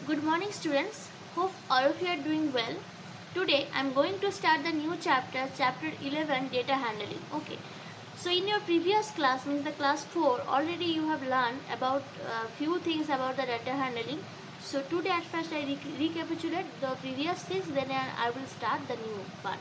Good morning students. Hope all of you are doing well. Today I am going to start the new chapter 11 data handling. Okay. So in your previous class, means the class 4, already you have learned about few things about the data handling. So today at first I recapitulate the previous things, then I will start the new part.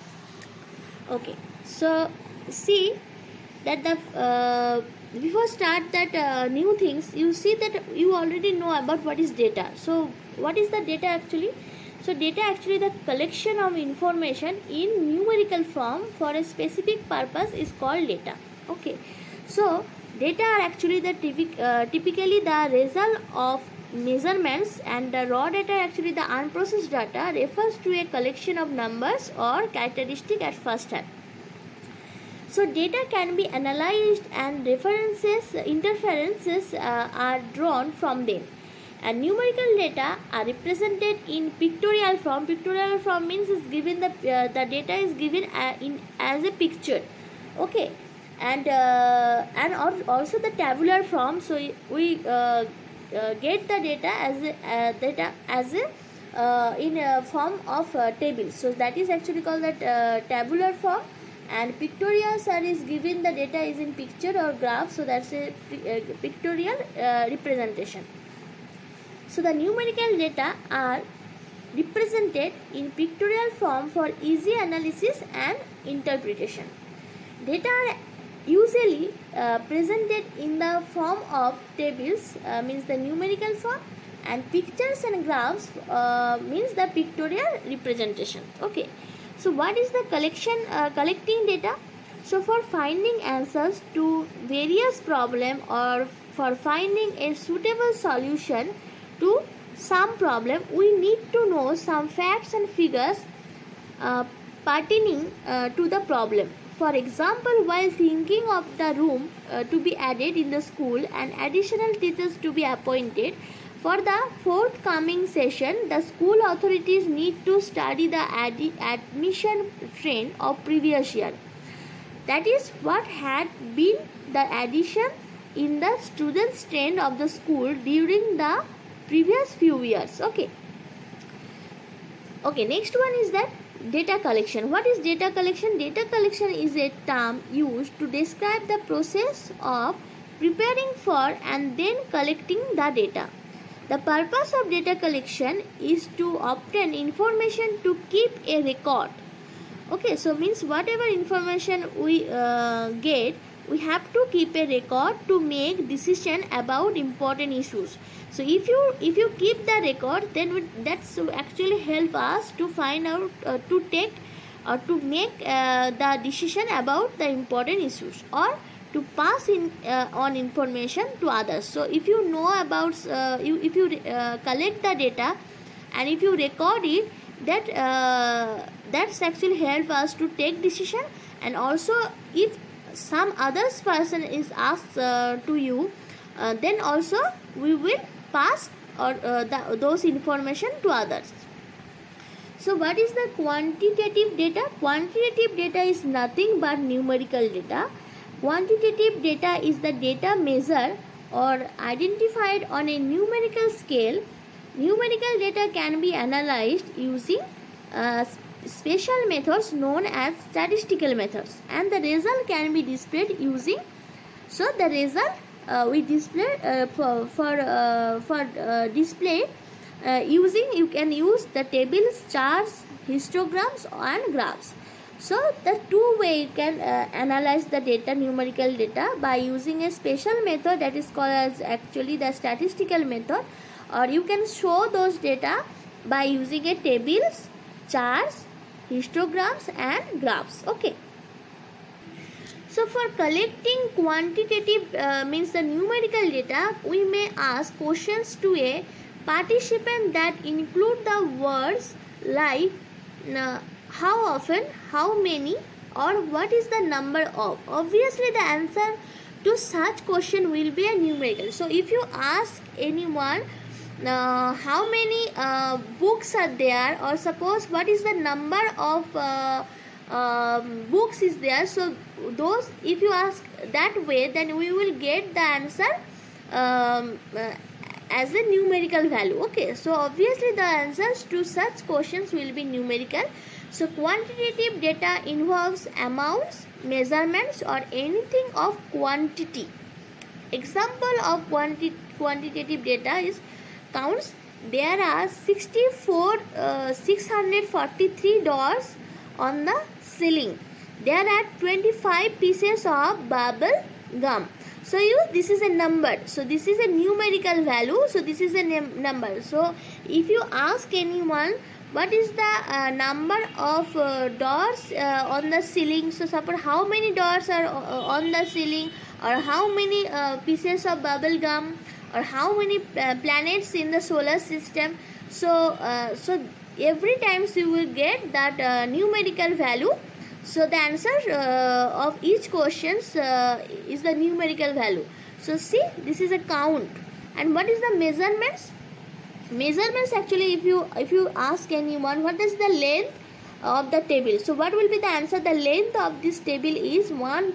Okay. So see that the before start that new things, you see that you already know about what is data. So what is the data actually? So data actually the collection of information in numerical form for a specific purpose is called data. Okay. So data are actually the typically the result of measurements, and the raw data actually the unprocessed data refers to a collection of numbers or characteristics at first hand. So data can be analyzed and interferences are drawn from them. And numerical data are represented in pictorial form. Pictorial form means is given the data is given as a picture. Okay, and also the tabular form. So we get the data in a form of tables. So that is actually called that tabular form. And pictorial is given the data is in picture or graph, so that's a pictorial representation. So the numerical data are represented in pictorial form for easy analysis and interpretation. Data are usually presented in the form of tables, means the numerical form, and pictures and graphs means the pictorial representation. Okay. So what is the collecting data? So for finding answers to various problems or for finding a suitable solution to some problem, we need to know some facts and figures pertaining to the problem. For example, while thinking of the room to be added in the school and additional teachers to be appointed, for the forthcoming session, the school authorities need to study the admission trend of previous year. That is what had been the addition in the students' trend of the school during the previous few years. Okay. Okay, next one is that data collection. What is data collection? Data collection is a term used to describe the process of preparing for and then collecting the data. The purpose of data collection is to obtain information to keep a record. Okay, so means whatever information we get, we have to keep a record to make decision about important issues. So if you keep the record, then that's actually help us to find out to take or to make the decision about the important issues, or to pass on information to others. So if you know about if you collect the data and if you record it, that's actually help us to take decision. And also if some others person is asked to you, then also we will pass or those information to others. So what is the quantitative data? Quantitative data is nothing but numerical data. Quantitative data is the data measured or identified on a numerical scale. Numerical data can be analyzed using special methods known as statistical methods, and the result can be displayed using. So the result we display for display using, you can use the tables, charts, histograms and graphs. So the two way you can analyze the data, numerical data, by using a special method that is called as actually the statistical method, or you can show those data by using a tables, charts, histograms and graphs. Okay. So for collecting quantitative means the numerical data, we may ask questions to a participant that include the words like how often, how many, or what is the number of. Obviously the answer to such question will be a numerical. So if you ask anyone how many books are there, or suppose what is the number of books is there, so those if you ask that way, then we will get the answer as a numerical value. Okay, so obviously the answers to such questions will be numerical. So quantitative data involves amounts, measurements, or anything of quantity. Example of quantitative data is counts. There are 643 doors on the ceiling. There are 25 pieces of bubble gum. So this is a number. So this is a numerical value. So this is a number. So if you ask anyone what is the number of doors on the ceiling, so suppose how many doors are on the ceiling, or how many pieces of bubble gum, or how many planets in the solar system, so every times you will get that numerical value. So the answer of each question is the numerical value. So see, this is a count. And what is the measurements? Measurements, actually, if you ask anyone what is the length of the table, so what will be the answer? The length of this table is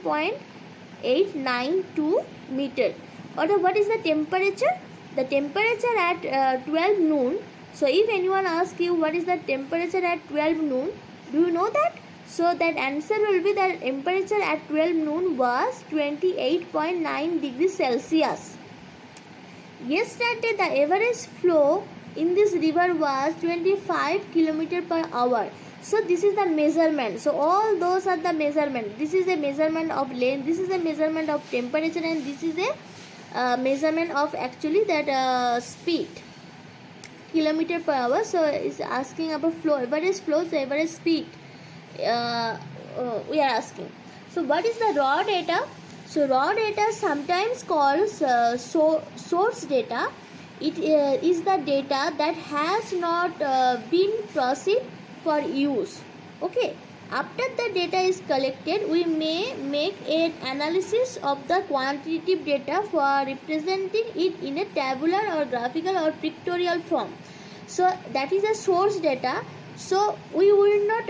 1.892 meter. Or what is the temperature? The temperature at 12 noon. So if anyone asks you what is the temperature at 12 noon, do you know that? So that answer will be that temperature at 12 noon was 28.9 degrees Celsius. Yesterday the average flow in this river was 25 km per hour. So this is the measurement. So all those are the measurement. This is a measurement of length, this is a measurement of temperature, and this is a measurement of actually that speed, kilometer per hour. So it's asking about flow, average flow, so average speed we are asking. So what is the raw data? So raw data, sometimes called source data. It is the data that has not been processed for use. Okay, after the data is collected, we may make an analysis of the quantitative data for representing it in a tabular or graphical or pictorial form. So that is a source data. So we will not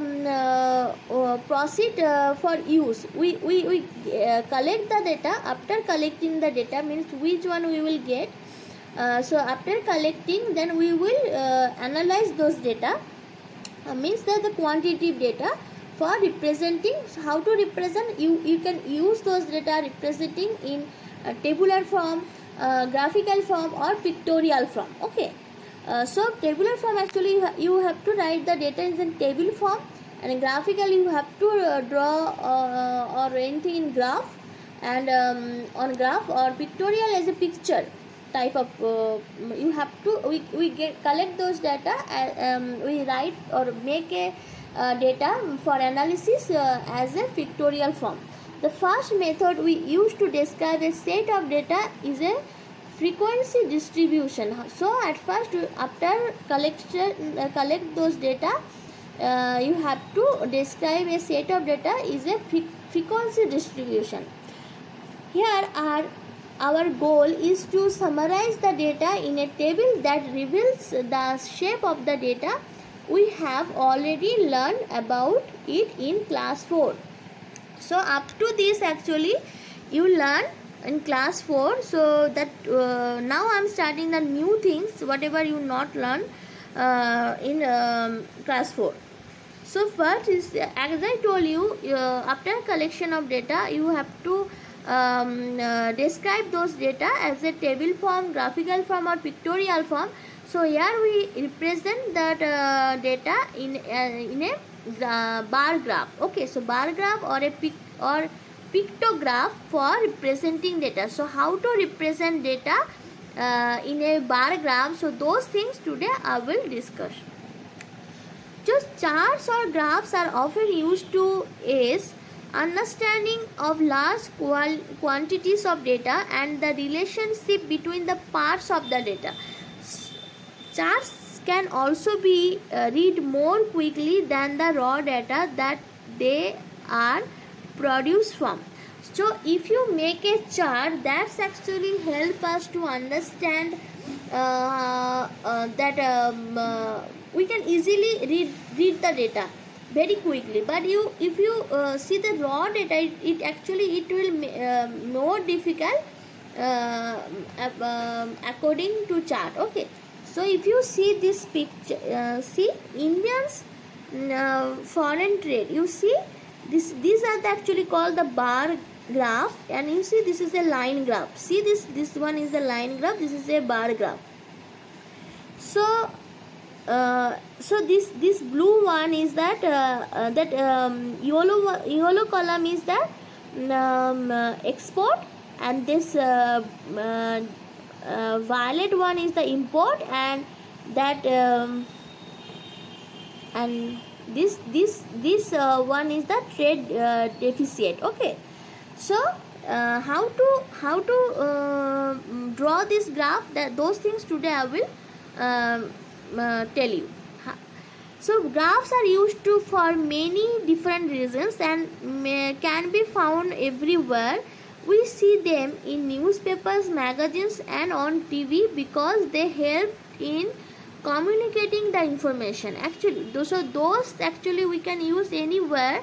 proceed for use. We collect the data. After collecting the data, means which one we will get. So after collecting, then we will analyze those data. Means that the quantitative data for representing. How to represent? You can use those data representing in tabular form, graphical form, or pictorial form. Okay. So tabular form, actually you have to write the data in table form, and graphical you have to draw or anything in graph, and on graph, or pictorial as a picture type of you have to we collect those data, we write or make a data for analysis as a pictorial form. The first method we use to describe a set of data is a frequency distribution. So at first, after collect those data, you have to describe a set of data is a frequency distribution. Here our goal is to summarize the data in a table that reveals the shape of the data. We have already learned about it in class 4. So up to this, actually you learn in class 4. So that now I am starting the new things, whatever you not learn in class 4. So first is, as I told you, after collection of data, you have to describe those data as a table form, graphical form, or pictorial form. So here we represent that data in a bar graph. Okay, so bar graph or a pictograph for representing data. So how to represent data in a bar graph? So those things today I will discuss. Just charts or graphs are often used to aid understanding of large quantities of data and the relationship between the parts of the data. Charts can also be read more quickly than the raw data that they are produced from. So if you make a chart, that's actually help us to understand that we can easily read the data very quickly. But if you see the raw data, it will more difficult according to chart. Okay, so if you see this picture, see Indians foreign trade, you see these are actually called the bar graph, and you see this is a line graph. See this one is the line graph, this is a bar graph. So so this blue one is that yellow column is the export, and this violet one is the import, and that and this one is the trade deficit. Okay, so how to draw this graph, that those things today I will tell you. So graphs are used for many different reasons and can be found everywhere. We see them in newspapers, magazines and on TV because they help in communicating the information. Actually, those actually we can use anywhere.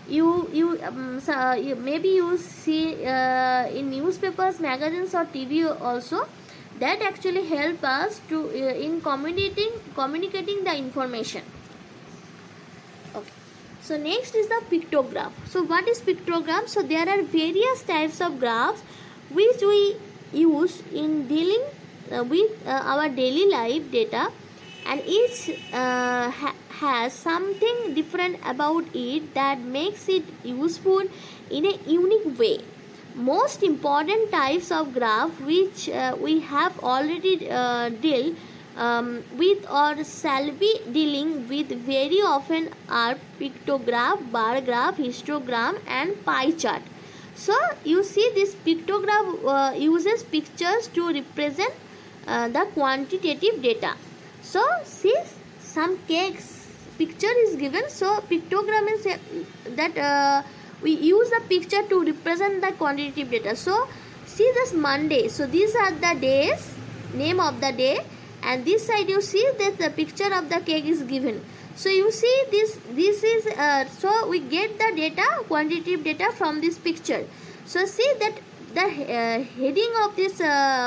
Maybe you see in newspapers, magazines or TV also, that actually help us to in communicating the information. Okay, so next is the pictograph. So what is pictogram? So there are various types of graphs which we use in dealing with our daily life data, and each has something different about it that makes it useful in a unique way. Most important types of graph which we have already dealt with or shall be dealing with very often are pictograph, bar graph, histogram and pie chart. So you see this pictograph uses pictures to represent the quantitative data. So see, some cakes picture is given, so pictogram is that we use the picture to represent the quantitative data. So see this Monday, so these are the days, name of the day, and this side you see that the picture of the cake is given. So you see this is so we get the data, quantitative data from this picture. So see that the heading of this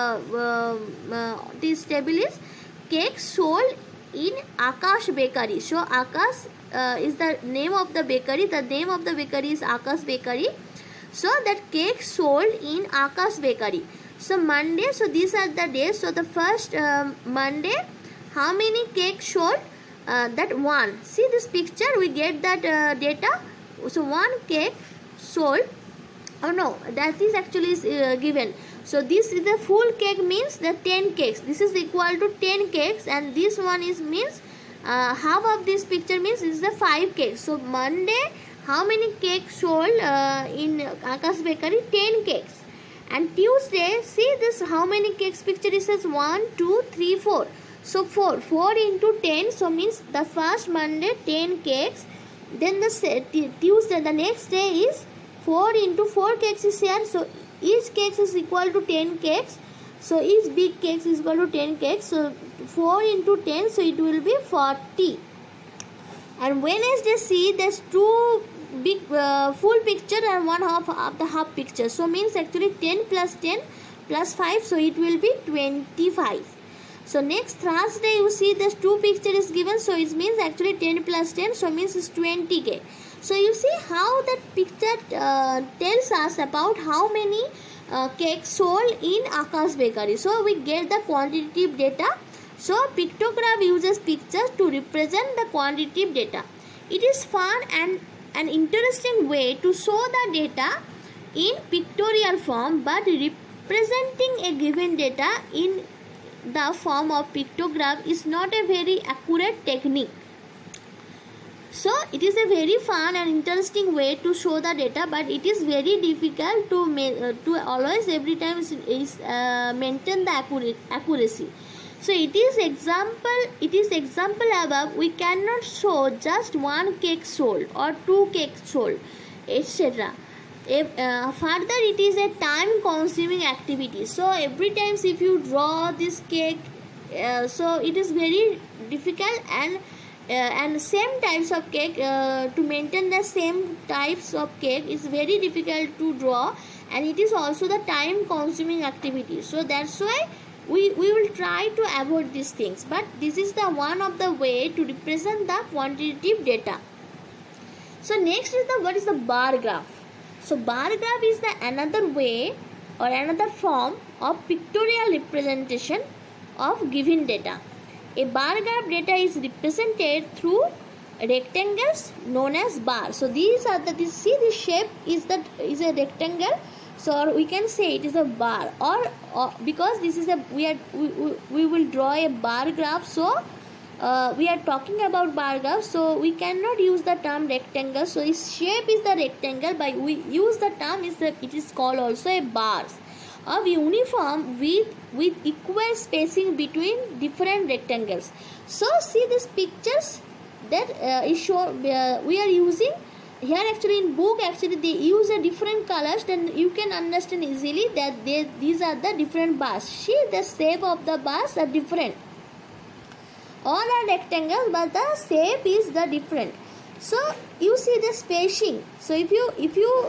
table is cake sold in Akash Bakery. So Akash is the name of the bakery. The name of the bakery is Akash Bakery. So that cake sold in Akash Bakery. So Monday, so these are the days. So the first Monday, how many cakes sold? That one. See this picture, we get that data. So one cake sold. Oh no, that is actually given. So this is the full cake, means the 10 cakes. This is equal to 10 cakes, and this one is means half of this picture means is the 5 cakes. So Monday, how many cakes sold in Akash Bakery? 10 cakes. And Tuesday, see this, how many cakes picture? It says 1, 2, 3, 4. So 4 into 10, so means the first Monday 10 cakes. Then the Tuesday, the next day is 4 into 4 cakes is here. So each cake is equal to 10 cakes. So each big cake is equal to 10 cakes. So 4 into 10, so it will be 40. And Wednesday, see there's 2 big full picture and 1 half of the half picture. So means actually 10 plus 10 plus 5, so it will be 25. So next Thursday, you see there's 2 picture is given, so it means actually 10 plus 10, so means it's 20k. So you see how that picture tells us about how many cakes sold in Akash Bakery. So we get the quantitative data. So pictograph uses pictures to represent the quantitative data. It is fun and an interesting way to show the data in pictorial form, but representing a given data in the form of pictograph is not a very accurate technique. So it is a very fun and interesting way to show the data, but it is very difficult to always every time maintain the accuracy. So it is example above. We cannot show just 1 cake sold or 2 cakes sold, etc. Further, it is a time consuming activity. So every time if you draw this cake, so it is very difficult, and and same types of cake, to maintain the same types of cake is very difficult to draw, and it is also the time consuming activity. So that's why we will try to avoid these things, but this is the one of the way to represent the quantitative data. So next is what is the bar graph. So bar graph is the another way or another form of pictorial representation of given data. A bar graph data is represented through rectangles known as bars. So these are the, see this shape is a rectangle, so we can say it is a bar, or because this is a we will draw a bar graph, so we are talking about bar graph, so we cannot use the term rectangle. So its shape is the rectangle, but we use the term it is called also a bars of uniform with equal spacing between different rectangles. So see these pictures that is shown, we are using here. Actually in book actually they use a different colors, then you can understand easily that these are the different bars. See the shape of the bars are different. All are rectangles, but the shape is the different. So you see the spacing. So if you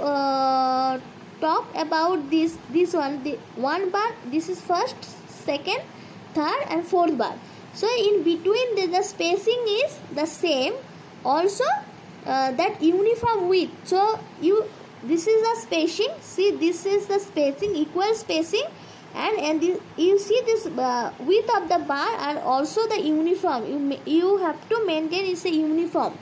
talk about this one, the one bar, this is first, second, third and fourth bar. So in between the spacing is the same, also that uniform width. So this is the spacing, see this is the spacing, equal spacing, and you see this width of the bar and also the uniform. You have to maintain is a uniform.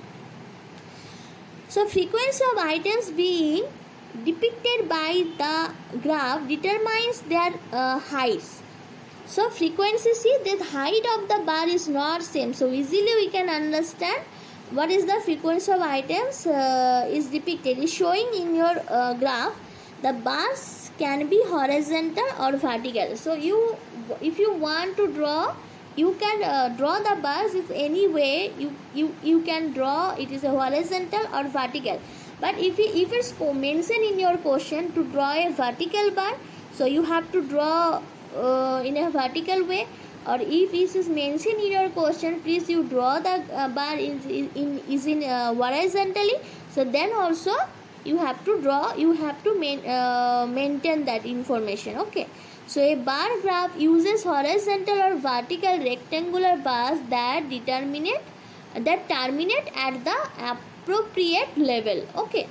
So frequency of items being depicted by the graph determines their heights. So frequency, see the height of the bar is not same, so easily we can understand what is the frequency of items is depicted, is showing in your graph. The bars can be horizontal or vertical. So if you want to draw, you can draw the bars if any way you can draw. It is a horizontal or vertical. But if it's mentioned in your question to draw a vertical bar, so you have to draw in a vertical way. Or if it is mentioned in your question, please you draw the bar in horizontally, so then also you have to draw, you have to maintain that information. Okay, so a bar graph uses horizontal or vertical rectangular bars that terminate at the appropriate level. Okay,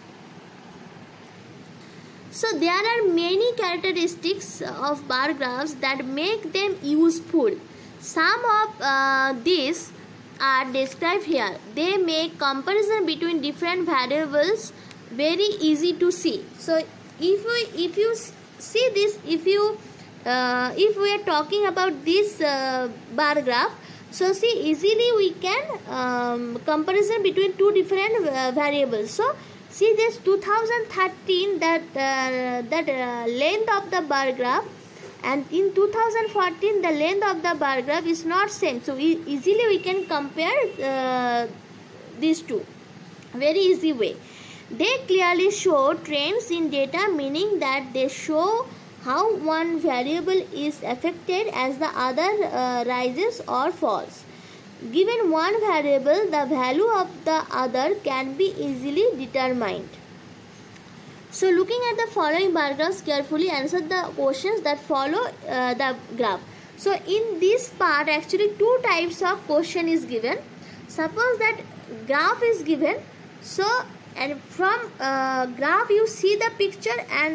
so there are many characteristics of bar graphs that make them useful. Some of these are described here. They make comparison between different variables very easy to see. So if you see this, if we are talking about this bar graph, so see easily we can comparison between two different variables. So see this 2013 that length of the bar graph, and in 2014 the length of the bar graph is not same. So easily we can compare these two, very easy way. They clearly show trends in data, meaning that they show how one variable is affected as the other rises or falls. Given one variable, the value of the other can be easily determined. So looking at the following bar graphs carefully, answer the questions that follow the graph. So in this part actually two types of question is given. Suppose that graph is given, so and from graph you see the picture and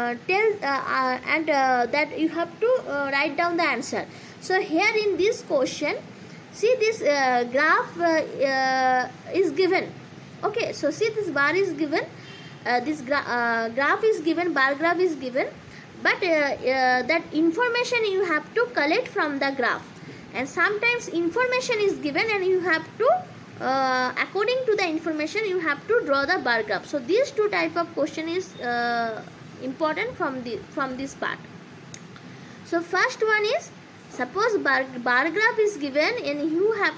that you have to write down the answer. So here in this question, see this graph is given. Okay, so see this bar is given, this graph is given, bar graph is given, but that information you have to collect from the graph, and sometimes information is given and you have to according to the information you have to draw the bar graph. So these two type of question is important from this part. So first one is, suppose bar graph is given and you have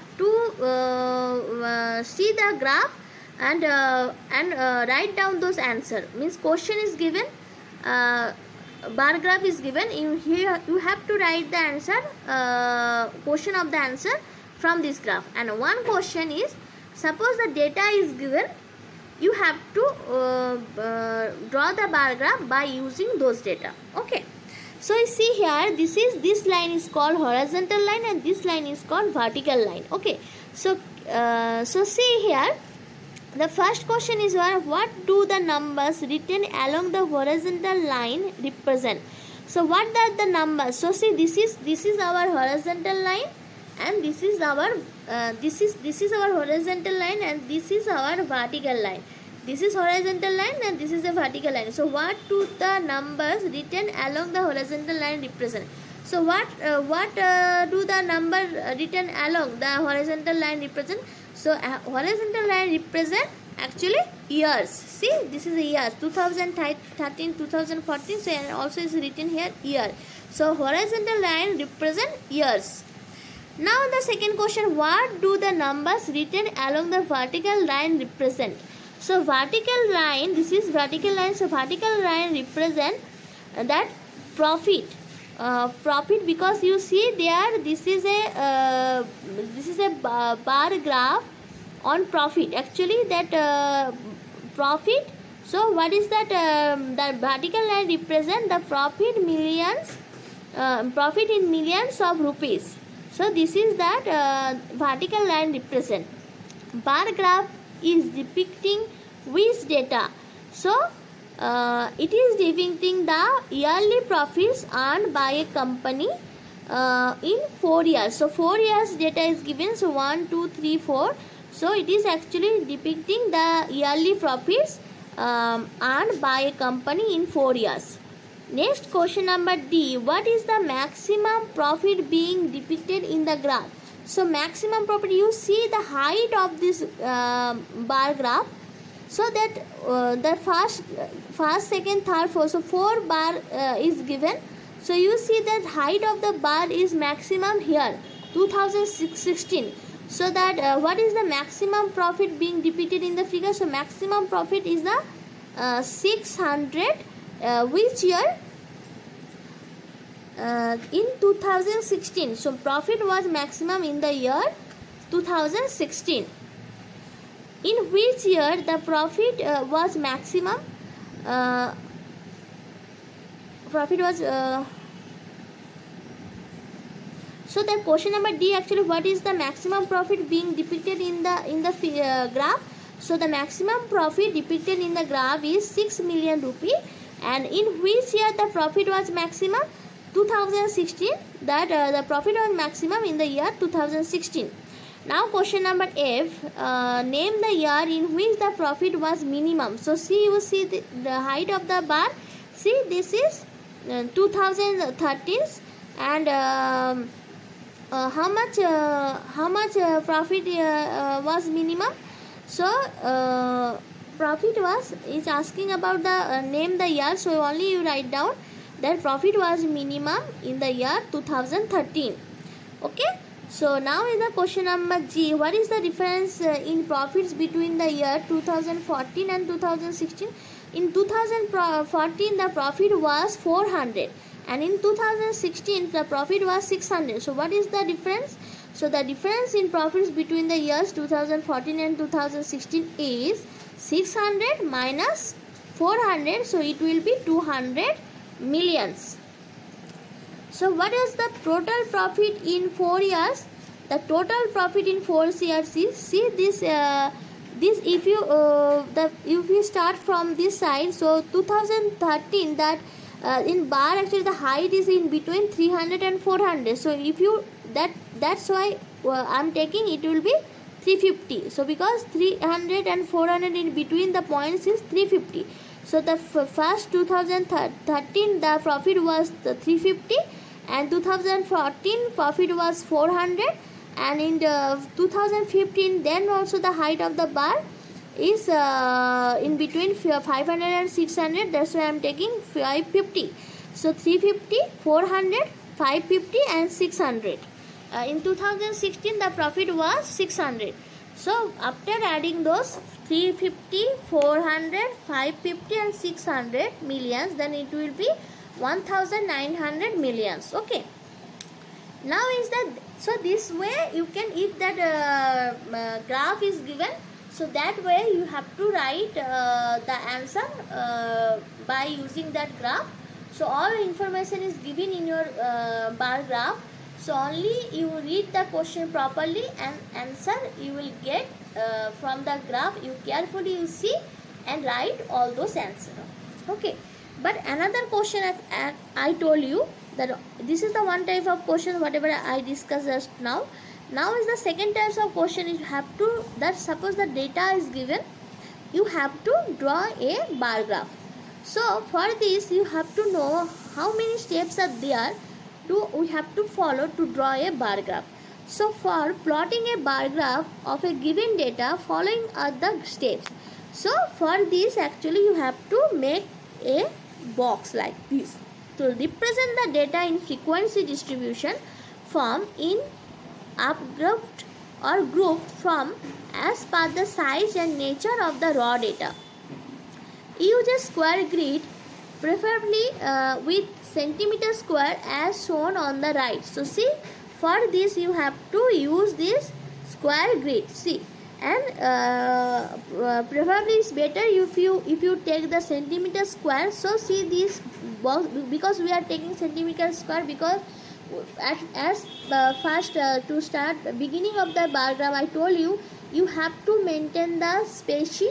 to see the graph and write down those answer. Means question is given, bar graph is given, you have to write the answer, question of the answer from this graph. And one question is, suppose the data is given, you have to draw the bar graph by using those data. Okay, so you see here, this line is called horizontal line and this line is called vertical line. Okay, so see here, the first question is, what do the numbers written along the horizontal line represent? So what are the numbers? So see, this is our horizontal line, and this is our this is our horizontal line, and this is our vertical line. This is horizontal line and this is the vertical line. So what do the numbers written along the horizontal line represent? So what do the number written along the horizontal line represent? So horizontal line represent actually years. See, this is a year, 2013, 2014. So and also is written here year. So horizontal line represent years. Now the second question, what do the numbers written along the vertical line represent? So vertical line, this is vertical line. So vertical line represent that profit. Profit, because you see there, this is a bar graph on profit. Actually that profit. So what is that? The vertical line represent the profit millions, profit in millions of rupees. So this is that vertical line represent. Bar graph is depicting which data? So it is depicting the yearly profits earned by a company in 4 years. So 4 years data is given. So 1, 2, 3, 4. So it is actually depicting the yearly profits earned by a company in 4 years. Next, question number D. What is the maximum profit being depicted in the graph? So maximum profit, you see the height of this bar graph. So that the first, second, third, fourth. So 4 bar is given. So you see that height of the bar is maximum here, 2016. So that what is the maximum profit being depicted in the figure? So maximum profit is the 600. Which year? In 2016. So profit was maximum in the year 2016. In which year the profit was maximum? Profit was so the question number D, actually, what is the maximum profit being depicted in the graph? So the maximum profit depicted in the graph is 6 million rupee. And in which year the profit was maximum? 2016. That the profit was maximum in the year 2016. Now question number F, name the year in which the profit was minimum. So see, you see the height of the bar. See, this is 2013, and how much profit was minimum? So profit was, is asking about the name the year. So only you write down that profit was minimum in the year 2013. Okay. So now in the question number G, what is the difference in profits between the year 2014 and 2016? In 2014 the profit was 400, and in 2016 the profit was 600. So what is the difference? So the difference in profits between the years 2014 and 2016 is 600 minus 400. So it will be 200 millions. So what is the total profit in 4 years? The total profit in 4 years is, see this if you start from this side. So 2013, that in bar actually the height is in between 300 and 400. So if you that's why I'm taking, it will be 350. So because 300 and 400 in between the points is 350. So the first 2013 the profit was 350. And 2014 profit was 400, and in the 2015 then also the height of the bar is in between 500 and 600. That's why I am taking 550. So 350, 400, 550 and 600. In 2016 the profit was 600. So after adding those 350, 400, 550 and 600 millions, then it will be 1900 millions. Okay. Now is that, so this way you can, if that graph is given, so that way you have to write the answer by using that graph. So all information is given in your bar graph, so only you read the question properly and answer you will get from the graph. You carefully you see and write all those answers. Okay, but another question I told you that this is the one type of question whatever I discussed just now. Now is the second type of question is you have to, that suppose the data is given, you have to draw a bar graph. So for this you have to know how many steps are there we have to follow to draw a bar graph. So for plotting a bar graph of a given data, following are the steps. So for this actually you have to make a box like this to represent the data in frequency distribution form in upgrouped or grouped from as per the size and nature of the raw data. Use a square grid, preferably with centimeter square as shown on the right. So see, for this you have to use this square grid. See, and preferably it's better if you take the centimeter square. So see this box, because we are taking centimeter square, because as first to start beginning of the bar graph I told you, you have to maintain the spacing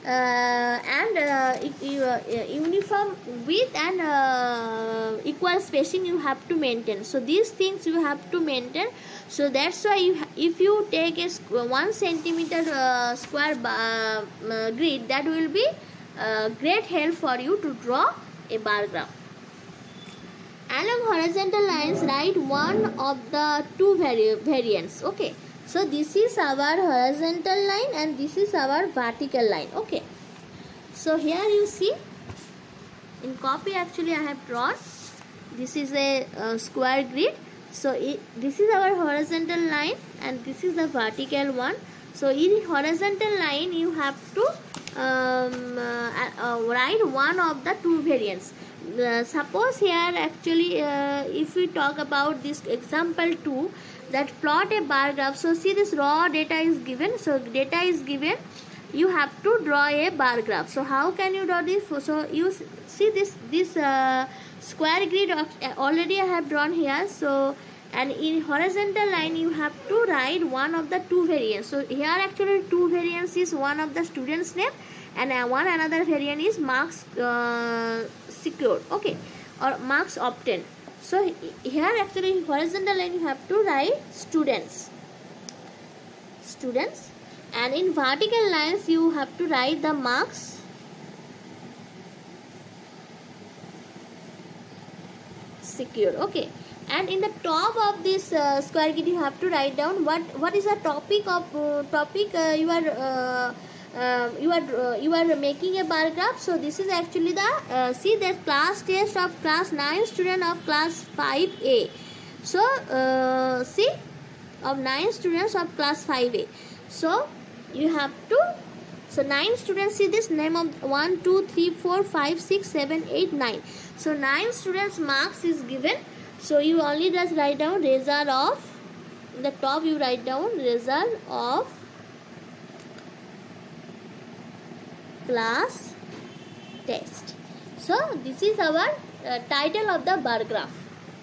and uniform width and equal spacing you have to maintain. So these things you have to maintain. So that's why if you take a 1 centimeter square grid, that will be great help for you to draw a bar graph. Along horizontal lines, write one of the two variants. Okay, so this is our horizontal line and this is our vertical line. Okay, so here you see in copy actually I have drawn, this is a square grid. So this is our horizontal line and this is the vertical one. So in horizontal line you have to write one of the two variants. Suppose here actually if we talk about this example 2, that plot a bar graph. So see, this raw data is given. So data is given, you have to draw a bar graph. So how can you draw this? So you see this square grid already I have drawn here. So and in horizontal line you have to write one of the two variants. So here actually two variants is one of the student's name and one another variant is marks secured, okay, or marks obtained. So here actually in horizontal line you have to write students, and in vertical lines you have to write the marks secured. Okay, and in the top of this square grid you have to write down what is the topic of you are making a bar graph. So this is actually the see the class test of class 9 student of class 5A. So see, of 9 students of class 5A. So you have to, so 9 students, see this name of 1 2 3 4 5 6 7 8 9. So 9 students marks is given. So you only just write down result of, in the top you write down result of class test. So this is our title of the bar graph.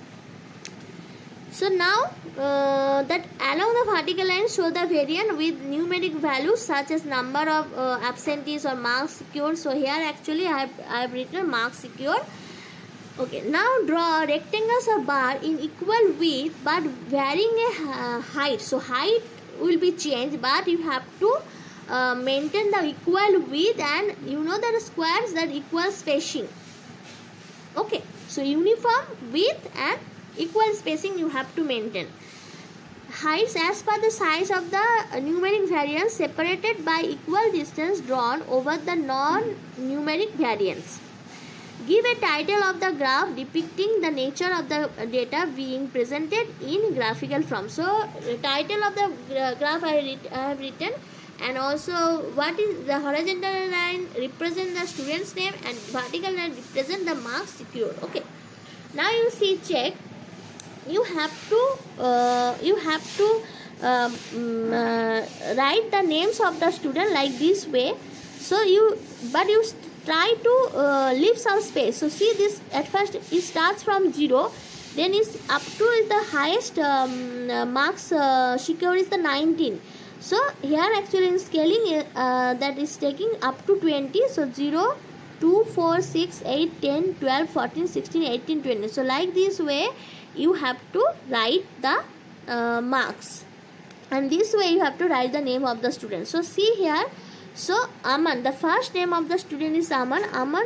So now that along the vertical line show the variant with numeric values such as number of absentees or marks secured. So here actually I have written marks secured. Okay, now draw rectangles or bar in equal width but varying a height. So height will be changed, but you have to maintain the equal width, and you know that squares that equal spacing. Okay, so uniform width and equal spacing you have to maintain. Heights as per the size of the numeric variance separated by equal distance drawn over the non-numeric variance. Give a title of the graph depicting the nature of the data being presented in graphical form. So the title of the graph I have written, and also what is the horizontal line represent the student's name and vertical line represent the marks secured. Okay, now you see, check you have to write the names of the student like this way. So you try to leave some space. So see, this at first it starts from 0, then is up to the highest marks secured is the 19. So here actually in scaling that is taking up to 20. So 0, 2, 4, 6, 8, 10, 12, 14, 16, 18, 20. So like this way you have to write the marks, and this way you have to write the name of the student. So see here, so Aman, the first name of the student is Aman. Aman,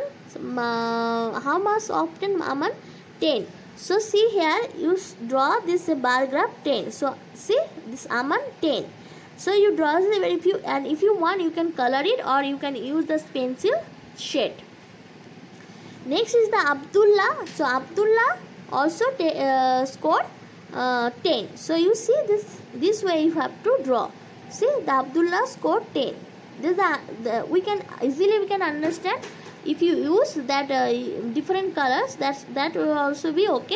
how much often Aman? 10. So see here, you draw this bar graph 10. So see this Aman 10. So you draw this very few, and if you want you can color it or you can use the pencil shade. Next is the Abdullah. So Abdullah also scored 10. So you see this way you have to draw. See, the Abdullah scored 10. This we can easily understand. If you use that different colors, that will also be okay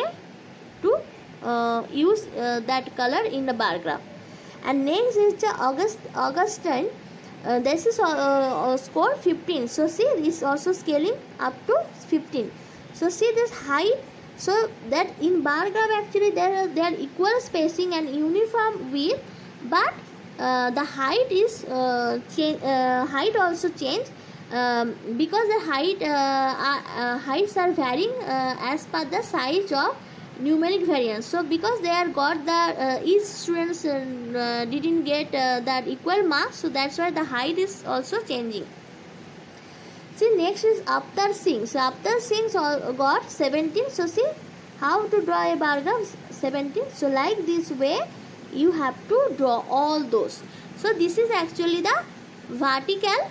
to use that color in the bar graph. And next is the Augustine. This is score 15. So see, this also scaling up to 15. So see this height. So that in bar graph actually there are equal spacing and uniform width, but the height is height also change because the heights are varying as per the size of numeric variance. So because they are got the each students didn't get that equal marks, so that's why the height is also changing. See, next is Aptar Singh. So Aptar Singh got 17. So see how to draw a bar graph 17. So like this way you have to draw all those. So this is actually the vertical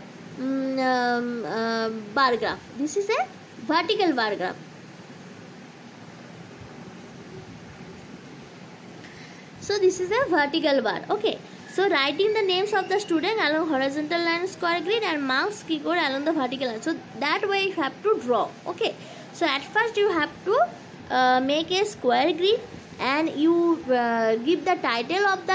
bar graph. This is a vertical bar graph. So this is a vertical bar. Okay. So writing the names of the student along horizontal line square grid and marks keyboard along the vertical line. So that way you have to draw. Okay. So at first you have to make a square grid, and you give the title of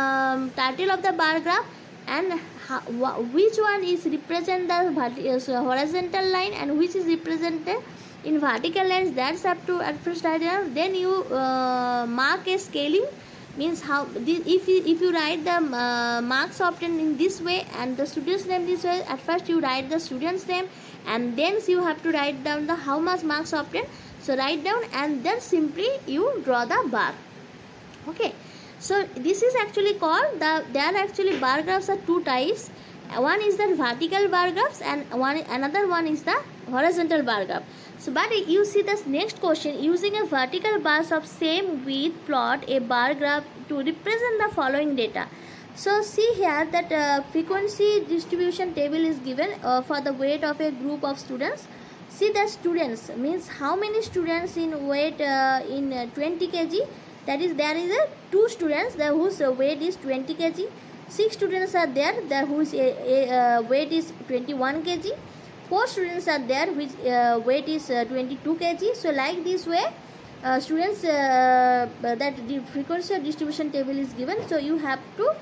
the bar graph, and which one is represent the horizontal line and which is represented in vertical lines. That's up to at first idea. Then you mark a scaling, means how if you write the marks obtained in this way and the student's name this way. At first you write the student's name, and then you have to write down the how much marks obtained. So write down, and then simply you draw the bar. Okay. So this is actually called there are actually bar graphs are two types. One is the vertical bar graphs, and another one is the horizontal bar graph. So but you see this next question, using a vertical bars of same width, plot a bar graph to represent the following data. So see here that frequency distribution table is given for the weight of a group of students. See the students means how many students in weight in 20 kg. That is, there is a 2 students there whose weight is 20 kg. 6 students are there whose weight is 21 kg. 4 students are there which weight is 22 kg. So like this way students that the frequency distribution table is given. So you have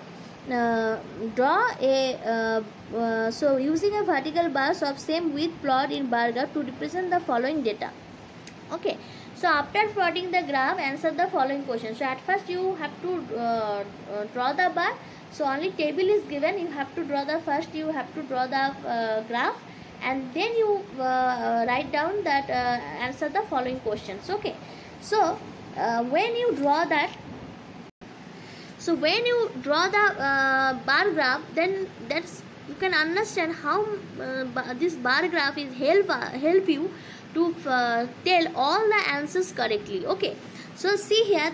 to draw a so using a vertical bars of same width, plot in bar graph to represent the following data. Okay. So after plotting the graph, answer the following question. So at first you have to draw the bar. So only table is given. You have to draw the first. You have to draw the graph, and then you write down that answer the following questions. Okay. So when you draw that. So when you draw the bar graph, then you can understand how this bar graph is help you to tell all the answers correctly. Okay. So see here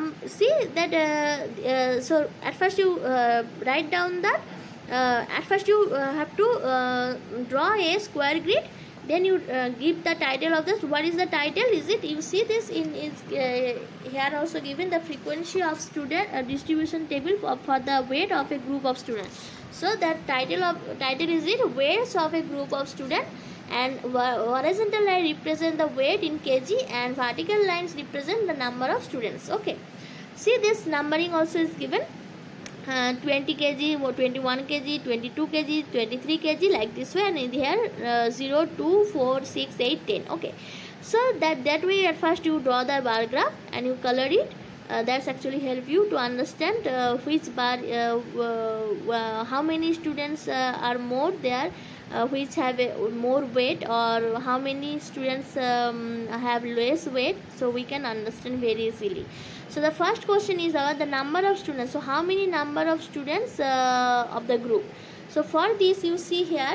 so at first you write down that at first you have to draw a square grid. Then you give the title of this. What is the title? Is it, you see this in is here also given the frequency of student distribution table for the weight of a group of students. So that title is it weights of a group of students, and horizontal line represent the weight in kg and vertical lines represent the number of students. Okay, see this numbering also is given 20 kg or 21 kg, 22 kg, 23 kg, like this way, and in here 0, 2, 4, 6, 8, 10. Okay, so that way at first you draw the bar graph and you color it. That's actually help you to understand which bar how many students are more there, which have more weight, or how many students have less weight, so we can understand very easily. So the first question is about the number of students. So how many number of students of the group? So for this you see here,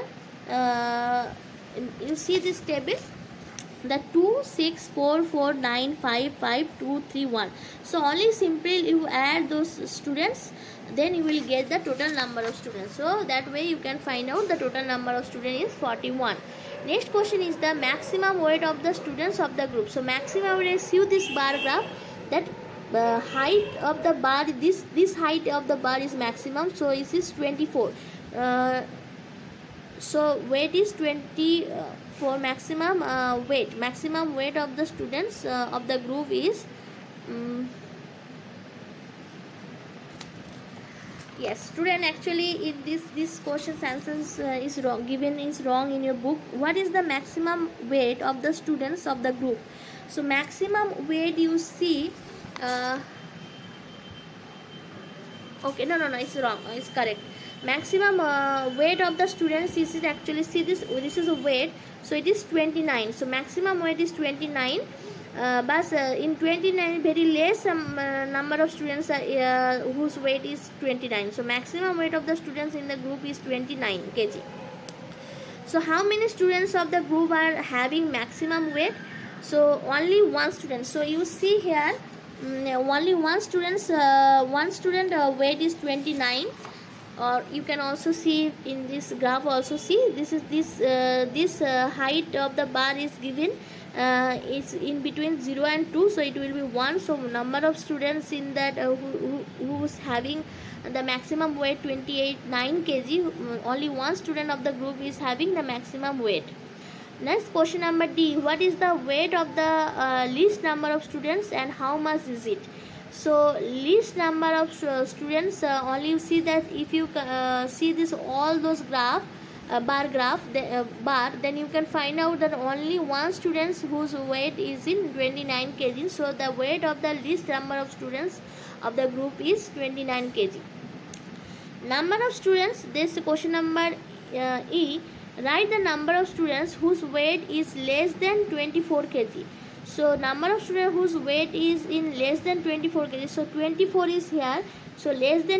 you see this table, the 2, 6, 4, 4, 9, 5, 5, 2, 3, 1. So only simply you add those students, then you will get the total number of students. So that way you can find out the total number of students is 41. Next question is the maximum weight of the students of the group. So maximum weight, see this bar graph, that the height of the bar, this height of the bar is maximum, so it is 24. So weight is 20 for maximum weight. Maximum weight of the students of the group is yes, student, actually in this question's answers is wrong, given is wrong in your book. What is the maximum weight of the students of the group? So maximum weight, you see okay, no, it's wrong, it's correct. Maximum weight of the students, this is actually, see this is a weight, so it is 29. So maximum weight is 29, but in 29 very less number of students are, whose weight is 29. So maximum weight of the students in the group is 29 kg. So how many students of the group are having maximum weight? So only one student. So you see here, only one student weight is 29. Or you can also see in this graph, also see this is this height of the bar is given, it's in between 0 and 2, so it will be 1. So number of students in that who's having the maximum weight 9 kg, only one student of the group is having the maximum weight. Next question number D, what is the weight of the least number of students and how much is it? So least number of students, only you see that if you see this all those bar graph, then you can find out that only one student whose weight is in 29 kg. So the weight of the least number of students of the group is 29 kg. Number of students, this question number E, write the number of students whose weight is less than 24 kg. So number of students whose weight is in less than 24 kg. So 24 is here. So less than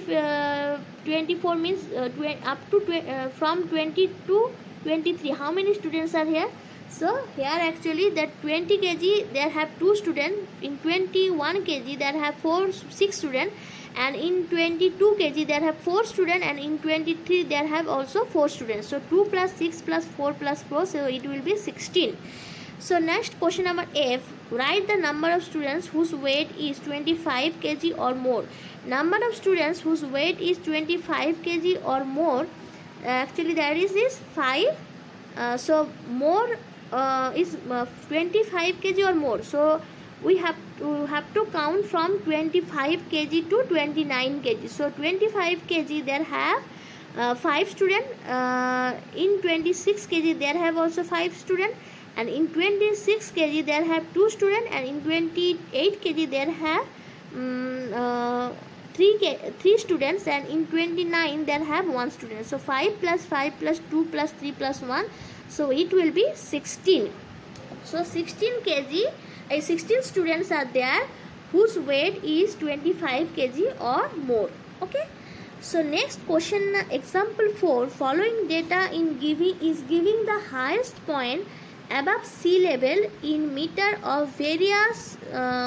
24 means up to from 20 to 23. How many students are here? So here actually that 20 kg there have 2 students. In 21 kg there have 6 students. And in 22 kg there have 4 students. And in 23 there have also 4 students. So 2 plus 6 plus 4 plus 4. So it will be 16. So next question number F, write the number of students whose weight is 25 kg or more. Number of students whose weight is 25 kg or more, actually there is 5. So more is 25 kg or more. So we have to count from 25 kg to 29 kg. So 25 kg there have 5 students. In 26 kg there have also 5 students. And in 26 kg there have 2 students, and in 28 kg there have 3 students, and in 29 there have 1 student. So 5 plus 5 plus 2 plus 3 plus 1, so it will be 16. So 16 kg, 16 students are there whose weight is 25 kg or more. Okay. So next question, example 4, following data is giving the highest point above sea level in meter of various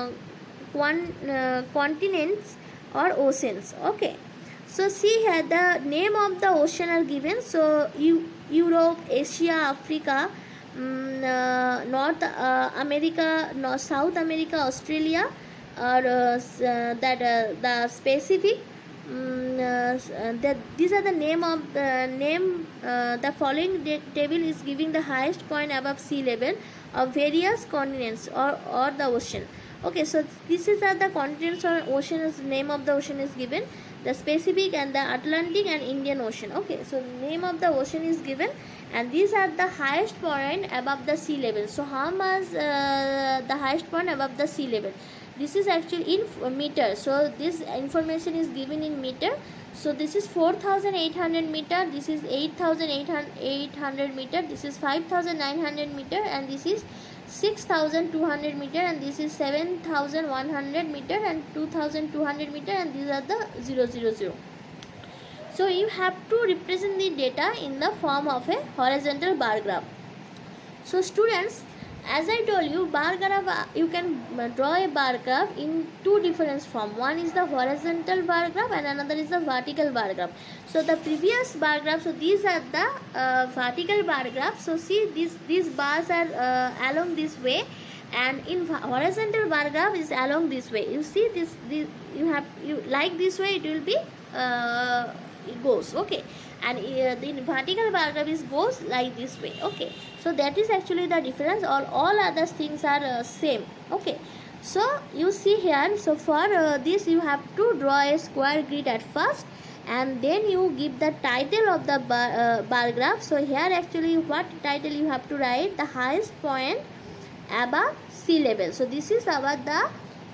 continents or oceans. Okay, so see here the name of the ocean are given. So Europe, Asia, Africa, North America, South America, Australia, or the Pacific, these are the name of the following table is giving the highest point above sea level of various continents or the ocean. Okay, so this is the continents or oceans. Name of the ocean is given, the Pacific and the Atlantic and Indian Ocean. Okay, so name of the ocean is given, and these are the highest point above the sea level. So how much the highest point above the sea level? This is actually in meter, so this information is given in meter. So this is 4,800 meter, this is 8,800 meter, this is 5,900 meter, and this is 6,200 meter, and this is 7,100 meter and 2,200 meter, and these are the 000. So you have to represent the data in the form of a horizontal bar graph. So students, as I told you, bar graph, you can draw a bar graph in two different forms. One is the horizontal bar graph and another is the vertical bar graph. So the previous bar graph, so these are the vertical bar graph. So see, these bars are along this way, and in horizontal bar graph is along this way. You see this you like this way, it will be it goes, okay, and the vertical bar graph is goes like this way. Okay, so that is actually the difference. All other things are same. Okay, so you see here, so for this you have to draw a square grid at first, and then you give the title of the bar graph. So here actually what title you have to write? The highest point above sea level. So this is about the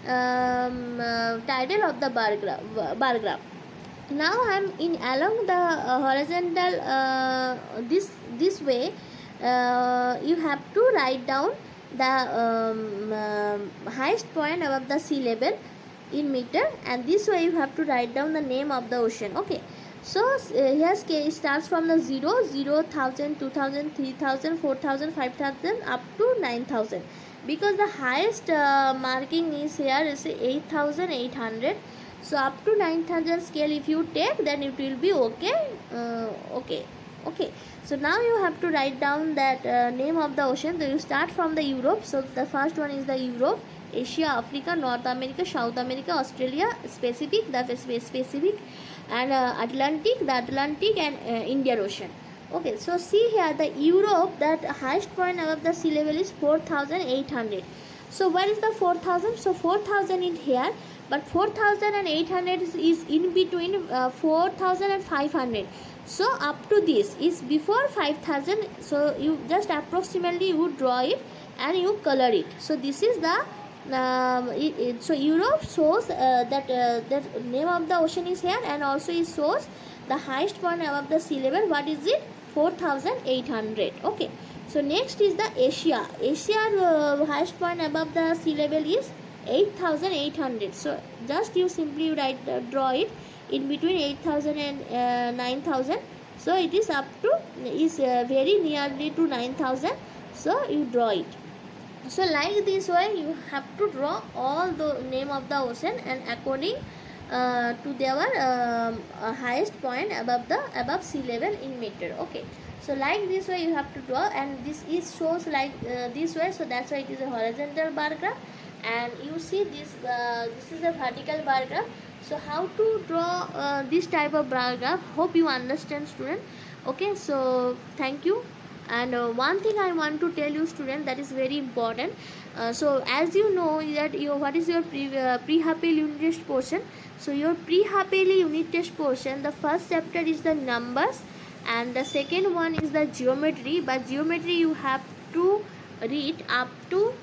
title of the bar graph. Now I am in along the horizontal this way. You have to write down the highest point above the sea level in meter, and this way you have to write down the name of the ocean. Okay, so here scale starts from the 0, 1,000, 2,000, 3,000, 4,000, 5,000 up to 9,000, because the highest marking is here is 8,800. So up to 9,000 scale if you take, then it will be okay. Okay, so now you have to write down that name of the ocean. So you start from the Europe. So the first one is the Europe, Asia, Africa, North America, South America, Australia, Pacific, the Pacific, and Atlantic, the Atlantic, and Indian Ocean. Okay, so see here the Europe, that highest point above the sea level is 4,800. So where is the 4,000? So 4,000 is here, but 4,800 is in between 4,000 and 500. So up to this is before 5,000. So you just approximately you draw it and you color it. So this is the so Europe shows that name of the ocean is here, and also it shows the highest point above the sea level. What is it? 4,800. Okay, so next is the Asia. Asia highest point above the sea level is 8,800. So just you simply write draw it in between 8,000 and 9,000. So it is up to very nearly to 9,000. So you draw it. So like this way you have to draw all the name of the ocean and according to their highest point above sea level in meter. Okay, so like this way you have to draw, and this is shows like this way. So that's why it is a horizontal bar graph, and you see this is a vertical bar graph. So how to draw this type of bar graph? Hope you understand, student. Okay, so thank you. And one thing I want to tell you, student, that is very important. So as you know that what is your pre-Half-Yearly unit test portion. So your pre-Half-Yearly unit test portion, the first chapter is the numbers and the second one is the geometry. But geometry you have to read up to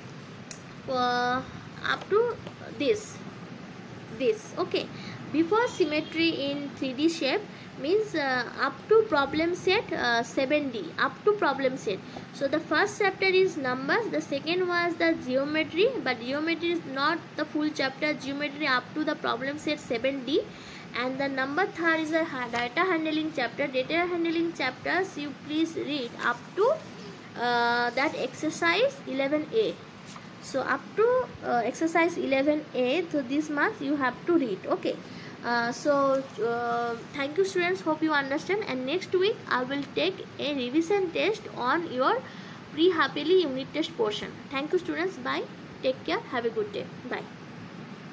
this. Okay, before symmetry in 3D shape means up to problem set 7D, up to problem set. So the first chapter is numbers, the second was the geometry, but geometry is not the full chapter. Geometry up to the problem set 7D, and the number third is the data handling chapter. Data handling chapters you please read up to that exercise 11A. So up to exercise 11A, so this month you have to read. Okay, thank you, students. Hope you understand, and next week I will take a revision test on your pre-Half-Yearly unit test portion. Thank you, students. Bye. Take care. Have a good day. Bye.